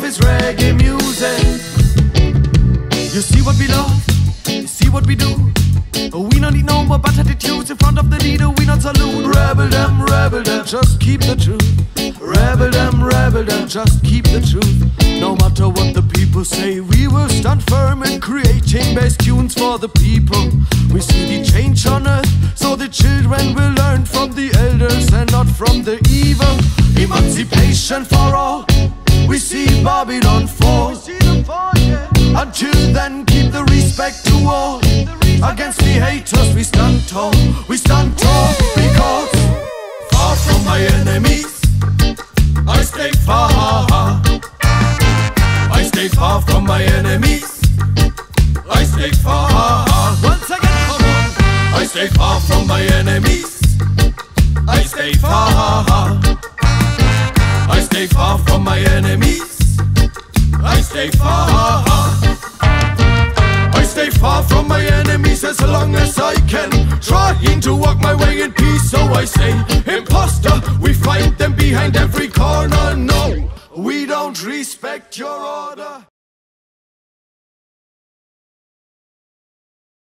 is reggae music. You see what we love, you see what we do. We don't need no more bad attitudes in front of the leader, we not salute. Rebel them, just keep the truth. Rebel them, just keep the truth. No matter what the people say, we will stand firm in creating bass tunes for the people. We see the change on earth, so the children will learn from the elders and not from the evil. Emancipation for all, we see Babylon fall. Until then, keep the respect to all. Against the haters we stand tall. We stand tall because far from my enemies I stay far. I stay far from my enemies. I stay far. Once again, come on. I stay far from my enemies. I stay far. I stay far from my enemies. I stay far. I stay far from my enemies as long as I can, trying to walk my way in peace. So I say, imposter, we find them behind every corner. No, we don't respect your order.